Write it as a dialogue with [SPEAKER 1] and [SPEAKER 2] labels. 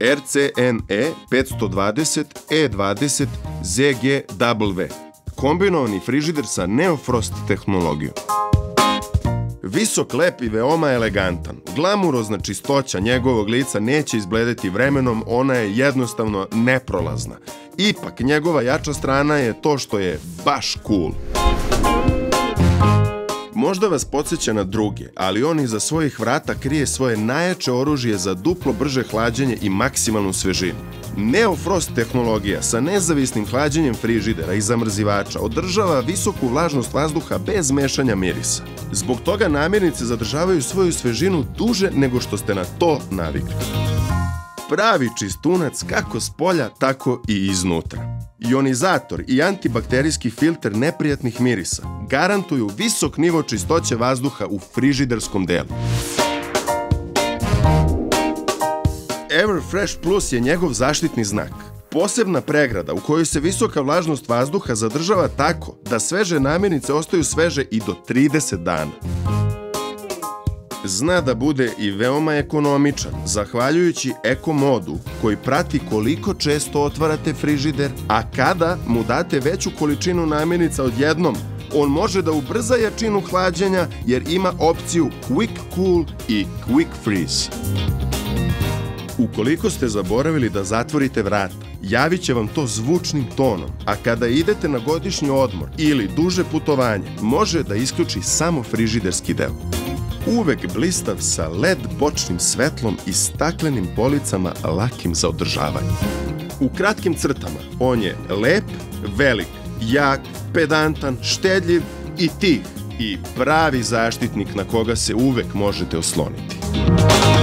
[SPEAKER 1] RCNE 520 E20 ZGW. Kombinovani frižider sa Neofrost tehnologijom. Visok, lep i veoma elegantan. Glamurozna čistoća njegovog lica neće izbledeti vremenom, ona je jednostavno neprolazna. Ipak, njegova jača strana je to što je baš cool. Možda vas podsjeća na druge, ali on iza svojih vrata krije svoje najjače oružje za duplo brže hlađenje i maksimalnu svežinu. Neofrost tehnologija sa nezavisnim hlađenjem frižidera i zamrzivača održava visoku vlažnost vazduha bez mešanja mirisa. Zbog toga namirnice zadržavaju svoju svežinu duže nego što ste na to navikli. Pravi čistunac kako s polja, tako i iznutra. Ionizator i antibakterijski filter neprijatnih mirisa garantuju visok nivo čistoće vazduha u frižiderskom delu. Everfresh Plus je njegov zaštitni znak. Posebna pregrada u kojoj se visoka vlažnost vazduha zadržava tako da sveže namirnice ostaju sveže i do 30 dana. Zna da bude i veoma ekonomičan, zahvaljujući Eko modu koji prati koliko često otvarate frižider, a kada mu date veću količinu namirnica odjednom, on može da ubrza jačinu hlađenja jer ima opciju Quick Cool i Quick Freeze. Ukoliko ste zaboravili da zatvorite vrata, javit će vam to zvučnim tonom, a kada idete na godišnji odmor ili duže putovanje, može da isključi samo frižiderski deo. Uvek blistav sa LED bočnim svetlom i staklenim policama lakim za održavanje. U kratkim crtama, on je lep, velik, jak, pedantan, štedljiv i tih i pravi zaštitnik na koga se uvek možete osloniti.